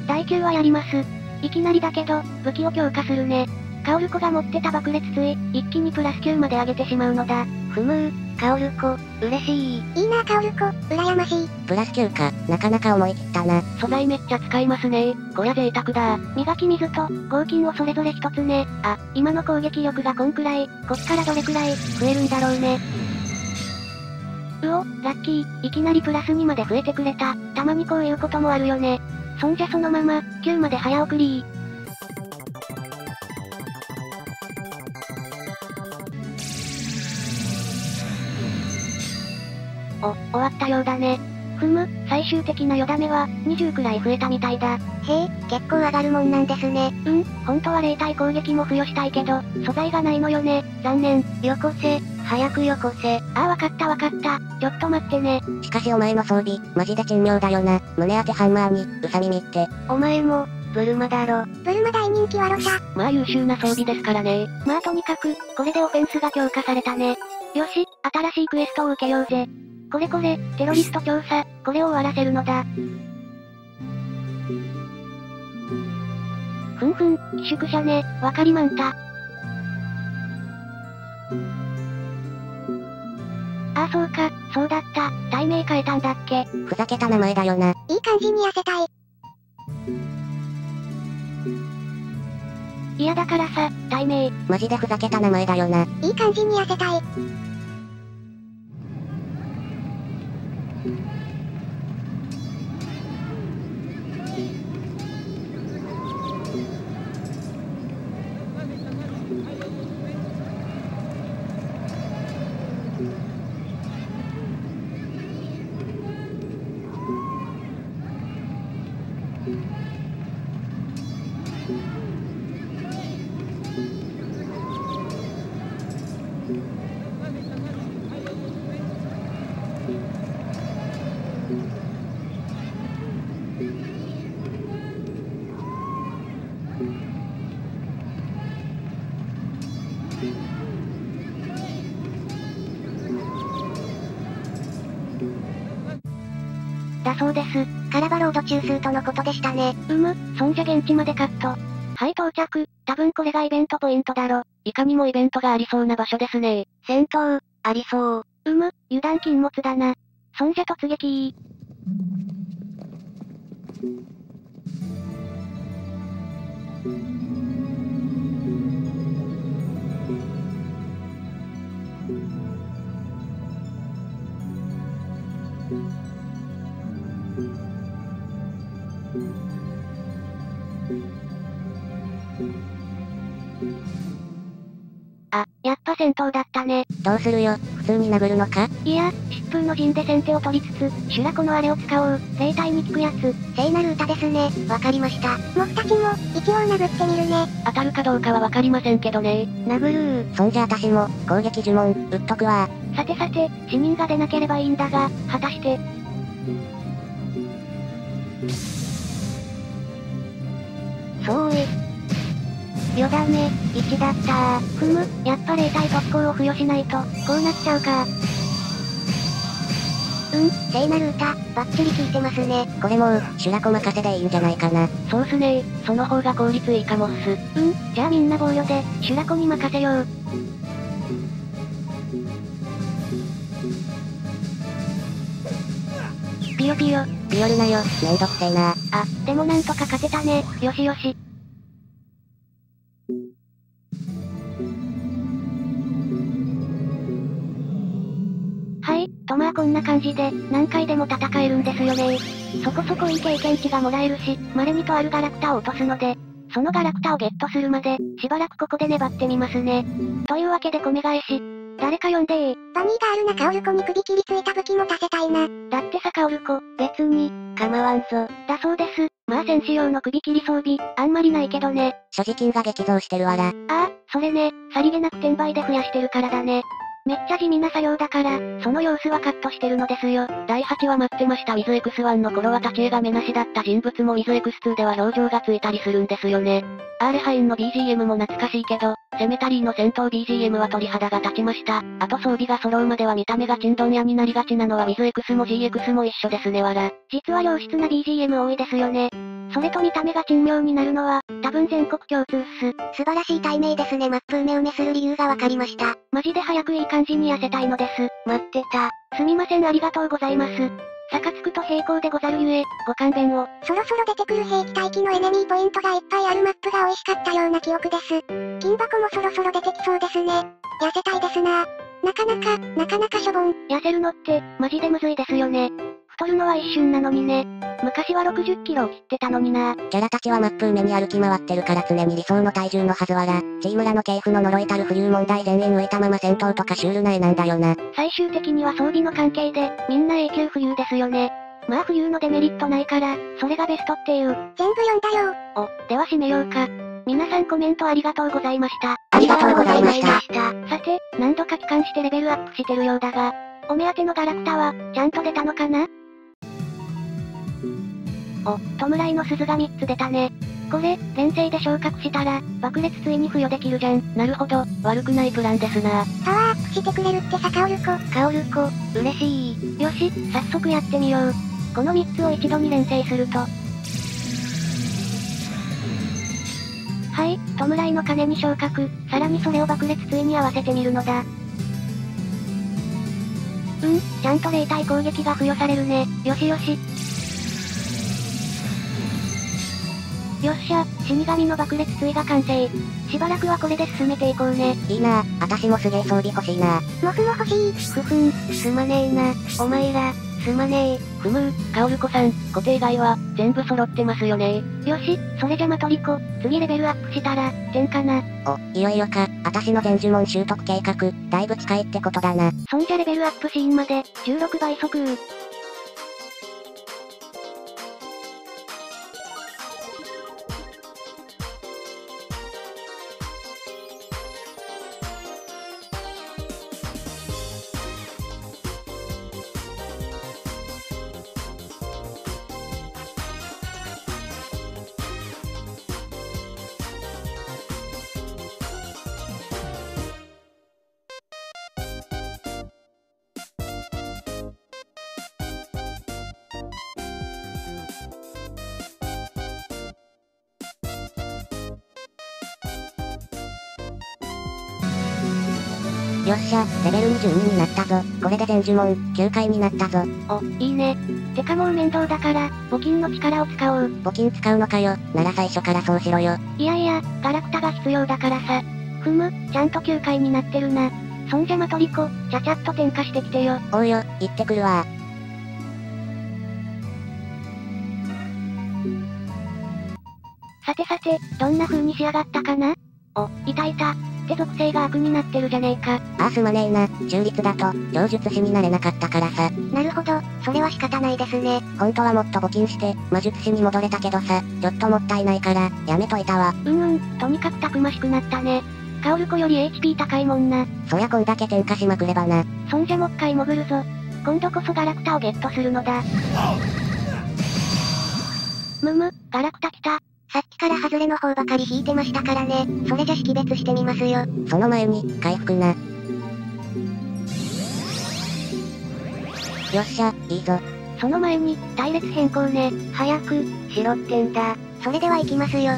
第9話やります。いきなりだけど、武器を強化するね。カオルコが持ってた爆裂椎、一気にプラス9まで上げてしまうのだ。 カオルコ、嬉しい。 いいなカオルコ、羨ましい。 プラス9か、なかなか思い切ったな。 素材めっちゃ使いますね。こりゃ贅沢だ。磨き水と、合金をそれぞれ一つね。あ、今の攻撃力がこんくらい、こっからどれくらい、増えるんだろうね。ラッキー、いきなりプラス2まで増えてくれた。たまにこういうこともあるよね。そんじゃそのまま、9まで早送り終わったようだね。最終的なよだめは、20くらい増えたみたいだ。 へえ、結構上がるもんなんですね。 本当は霊体攻撃も付与したいけど、素材がないのよね。残念。 よこせ、早くよこせ。 わかった。ちょっと待ってね。 しかしお前の装備、マジで珍妙だよな。胸当てハンマーに、ウサ耳って。 お前も、ブルマだろ。ブルマ大人気はロシャ。 まあ優秀な装備ですからね。まあとにかく、これでオフェンスが強化されたね。よし、新しいクエストを受けようぜ。これ、テロリスト調査、これを終わらせるのだ。寄宿舎ね、わかりまんた。そうか、そうだった、題名変えたんだっけ。 ふざけた名前だよな。 いい感じに痩せたい。 嫌だからさ、題名。 マジでふざけた名前だよな。 いい感じに痩せたい。だそうです。カラバロード中枢とのことでしたね。 そんじゃ現地までカット。はい、到着。多分これがイベントポイントだろ。いかにもイベントがありそうな場所ですね。 戦闘、ありそう。 油断禁物だな。そんじゃ突撃やっぱ戦闘だったね。 どうするよ、普通に殴るのか？ いや、疾風の陣で先手を取りつつ、シュラコのあれを使おう。霊体に効くやつ。 聖なる歌ですね。わかりました。僕たちも、一応殴ってみるね。 当たるかどうかはわかりませんけどね。 殴る。そんじゃ私も、攻撃呪文、打っとくわ。 さて、死人が出なければいいんだが、果たして。よだめ、1だったやっぱ霊体特攻を付与しないと、こうなっちゃうか。 聖なる歌、バッチリ効いてますね。 これもう、シュラコ任せでいいんじゃないかな。 そうっすね。その方が効率いいかもっす。じゃあみんな防御で、シュラコに任せよう。 ピヨピヨるなよ、めんどくせえな。 でもなんとか勝てたね。よしよし。まあこんな感じで、何回でも戦えるんですよね。そこそこいい経験値がもらえるし、稀にとあるガラクタを落とすので、そのガラクタをゲットするまで、しばらくここで粘ってみますね。というわけで米返し。誰か呼んでー。 バニーガールなカオルコに首切りついた武器も出せたいな。 だってさカオルコ、 別に、構わんぞ。 だそうです。まあ戦士用の首切り装備、あんまりないけどね。 所持金が激増してるわら。 それね、さりげなく転売で増やしてるからだね。めっちゃ地味な作業だから、その様子はカットしてるのですよ。第8話待ってました。ウィズ X1 の頃は立ち絵が目なしだった人物もウィズ X2 では表情がついたりするんですよね。レハインの BGM も懐かしいけど、セメタリーの戦闘 BGM は鳥肌が立ちました。あと装備が揃うまでは見た目がチンドン屋になりがちなのはウィズ X も GX も一緒ですねわら。実は良質な BGM 多いですよね。 それと見た目が珍妙になるのは、多分全国共通っす。 素晴らしい題名ですね。マップ埋めする理由がわかりました。 マジで早くいい感じに痩せたいのです。 待ってた。 すみません、ありがとうございます。サカつくと平行でござるゆえ、ご勘弁を。 そろそろ出てくる兵器待機のエネミーポイントがいっぱいあるマップが美味しかったような記憶です。金箱もそろそろ出てきそうですね。痩せたいですな。なかなかしょぼん。 痩せるのって、マジでむずいですよね。太るのは一瞬なのにね。昔は60キロを切ってたのにな。 キャラたちはマップ埋めに歩き回ってるから常に理想の体重のはずわら。チームらの系譜の呪いたる浮遊問題全員浮いたまま戦闘とかシュールな絵なんだよな。 最終的には装備の関係で、みんな永久浮遊ですよね。まあ浮遊のデメリットないから、それがベストっていう。 全部読んだよ。 お、では締めようか。皆さんコメントありがとうございました。 ありがとうございました。 さて、何度か帰還してレベルアップしてるようだが、お目当てのガラクタは、ちゃんと出たのかな？お、弔いの鈴が3つ出たね。これ、連星で昇格したら、爆裂ついに付与できるじゃん。なるほど、悪くないプランですな。 パワーアップしてくれるってさ、カオルコ。 カオルコ、嬉しい。よし、早速やってみよう。この3つを一度に連星すると。はい、弔いの鐘に昇格、さらにそれを爆裂ついに合わせてみるのだ。ちゃんと霊体攻撃が付与されるね。よしよし。よっしゃ、死神の爆裂対が完成。しばらくはこれで進めていこうね。 いいなぁ、あたしもすげえ装備欲しいな。 モフも欲しい。 ふふん、すまねえな。お前ら、すまねえ。ふむカオルコさん、固定外は、全部揃ってますよね。よし、それじゃマトリコ、次レベルアップしたら、点かな。 お、いよいよか。あたしの全呪文習得計画、だいぶ近いってことだな。 そんじゃレベルアップシーンまで、16倍速。 よっしゃ、レベル22になったぞ。これで全呪文、9回になったぞ。 お、いいね。てかもう面倒だから、募金の力を使おう。 募金使うのかよ。なら最初からそうしろよ。 いやいや、ガラクタが必要だからさ。ふむ、ちゃんと9回になってるな。そんじゃマトリコ、ちゃちゃっと点火してきてよ。 おうよ、行ってくるわ。 さてさて、どんな風に仕上がったかな？お、いたいた。って属性が悪になってるじゃねえか。 ああすまねえな。中立だと、超術師になれなかったからさ。 なるほど、それは仕方ないですね。 本当はもっと募金して、魔術師に戻れたけどさ、ちょっともったいないから、やめといたわ。 とにかくたくましくなったね。カオルコより HP 高いもんな。 そりゃこんだけ点火しまくればな。 そんじゃもっかい潜るぞ。今度こそガラクタをゲットするのだ。ガラクタ来た。 さっきからハズレの方ばかり引いてましたからね。それじゃ識別してみますよ。 その前に、回復な。よっしゃ、いいぞ。 その前に、隊列変更ね。早く、しろってんだ。 それでは行きますよ。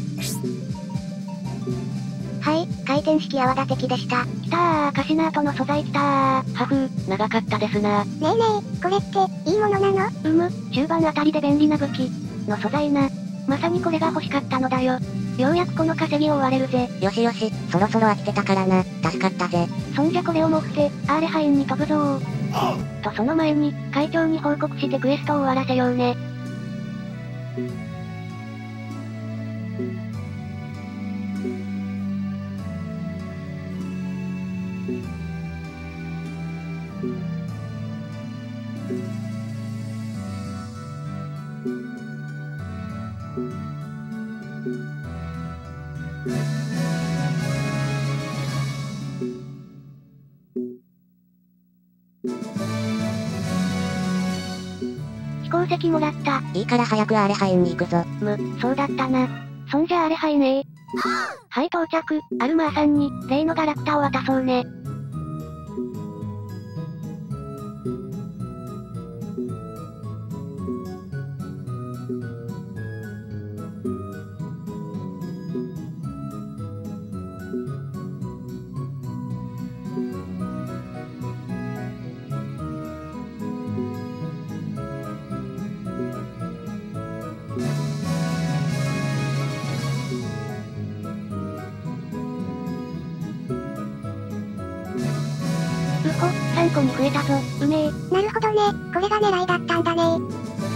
はい、回転式泡立て器でした。 きたー、カシナートの素材きたー。ハフー、長かったですな。 ねえねえ、これって、いいものなの？ 中盤あたりで便利な武器、の素材な。まさにこれが欲しかったのだよ。ようやくこの稼ぎを終われるぜ。 よしよし、そろそろ飽きてたからな。助かったぜ。 そんじゃこれを持って、アーレハインに飛ぶぞー。とその前に、会長に報告してクエストを終わらせようね。飛行石もらった。 いいから早くアーレハインに行くぞ。 そうだったな。そんじゃアーレハインへ。はい到着、アルマーさんに、例のガラクタを渡そうね。 13個に増えたぞ、うめえ。 なるほどね、これが狙いだったんだね。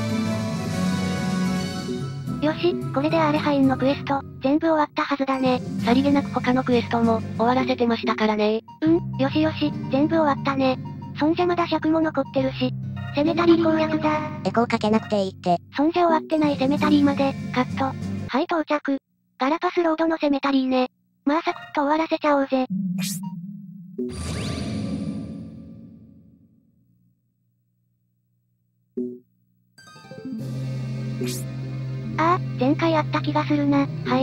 よし、これでアーレハインのクエスト、全部終わったはずだね。さりげなく他のクエストも、終わらせてましたからね。よしよし、全部終わったね。そんじゃまだ尺も残ってるし、セメタリー攻略だ。 エコーかけなくていいって。 そんじゃ終わってないセメタリーまで、カット。はい到着。ガラパスロードのセメタリーね。まあサクッと終わらせちゃおうぜ。ああ、前回あった気がするな。はい。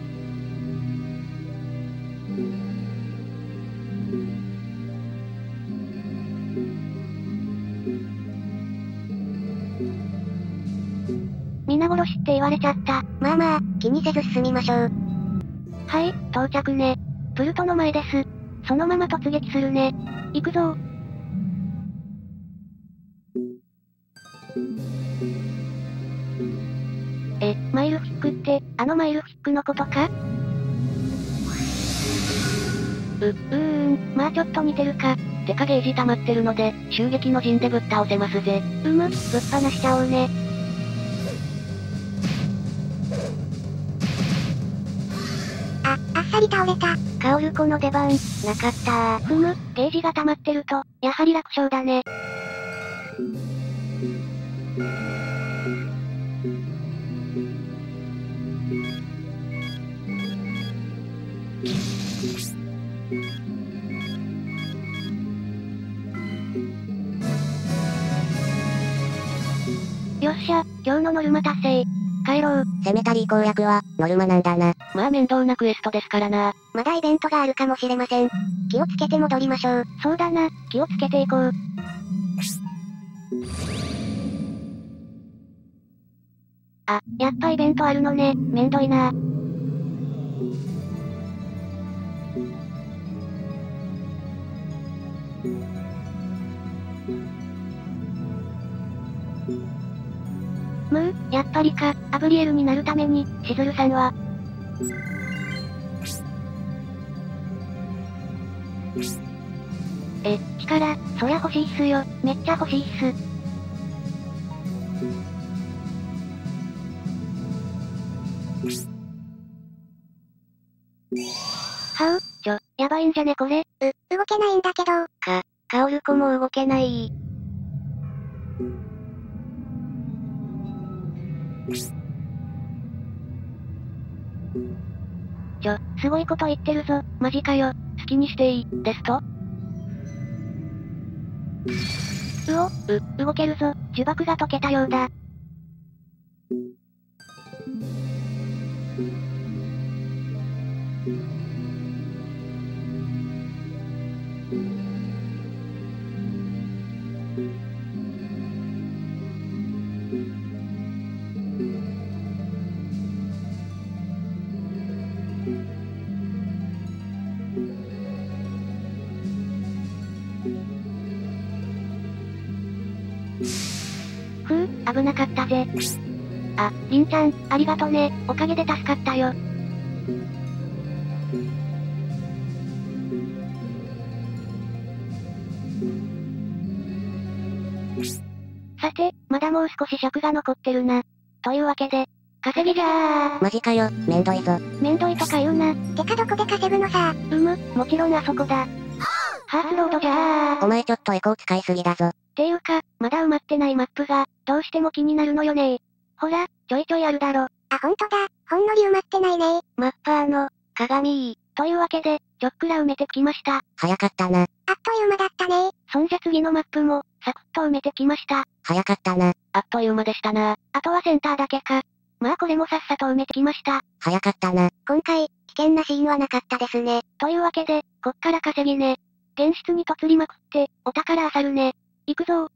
皆殺しって言われちゃった。 まあまあ、気にせず進みましょう。 はい、到着ね。プルトの前です。そのまま突撃するね。行くぞ。マイルフィックって、あのマイルフィックのことか？まあちょっと似てるか。てかゲージ溜まってるので、襲撃の陣でぶっ倒せますぜ。ぶっ放しちゃおうね。 あっさり倒れた。 カオルコの出番、なかったー。ゲージが溜まってると、やはり楽勝だね。よっしゃ、今日のノルマ達成。帰ろう。 セメタリー攻略は、ノルマなんだな。 まあ面倒なクエストですからな。 まだイベントがあるかもしれません。気をつけて戻りましょう。 そうだな、気をつけていこう。あ、やっぱイベントあるのね、めんどいな。やっぱりか、アブリエルになるために、しずるさんは。力、そりゃ欲しいっすよ、めっちゃ欲しいっす。はう、やばいんじゃねこれ。 動けないんだけど。 カオルコも動けない。すごいこと言ってるぞ、マジかよ、好きにしていい、ですと？動けるぞ、呪縛が解けたようだ。危なかったぜ。あ、りんちゃん、ありがとね、おかげで助かったよ。さて、まだもう少し尺が残ってるな。というわけで、稼ぎじゃー。 マジかよ、めんどいぞ。 めんどいとか言うな。 てかどこで稼ぐのさ。 もちろんあそこだ。ハースロードじゃー。 お前ちょっとエコー使いすぎだぞ。 っていうか、まだ埋まってないマップが、どうしても気になるのよねー。ほら、ちょいちょいあるだろ。 あ、ほんとだ。ほんのり埋まってないね。 マッパーの、鏡というわけで、ちょっくら埋めてきました。 早かったな。 あっという間だったね。 そんじゃ次のマップも、サクッと埋めてきました。 早かったな。 あっという間でしたな。あとはセンターだけか。まあこれもさっさと埋めてきました。 早かったな。 今回、危険なシーンはなかったですね。 というわけで、こっから稼ぎね。現実に嫁りまくって、お宝漁るね。行くぞー。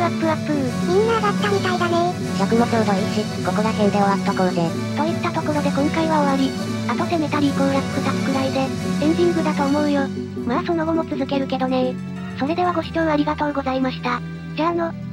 アップ。みんな上がったみたいだね。 尺もちょうどいいし、ここら辺で終わっとこうぜ。 といったところで今回は終わり。あとセメタリーコーラス2つくらいで、エンディングだと思うよ。まあその後も続けるけどね。それではご視聴ありがとうございました。じゃあの。